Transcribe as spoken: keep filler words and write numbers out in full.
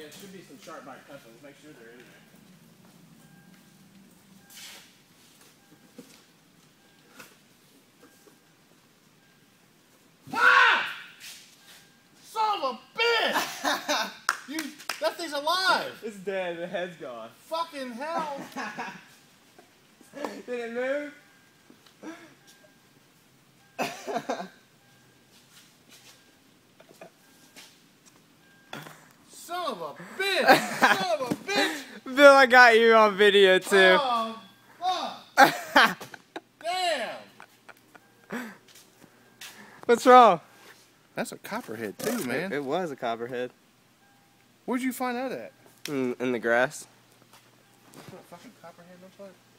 there should be some sharp bite cuts. Let's make sure they're in there. Ah! Son of a bitch! You, that thing's alive! It's dead, the head's gone. Fucking hell! Did it move? Son of a bitch! Son of a bitch! Bill, I got you on video too. Oh, fuck! Damn! What's wrong? That's a copperhead too, man. It, it was a copperhead. Where'd you find that at? In, in the grass. That's what a fucking copperhead looks like?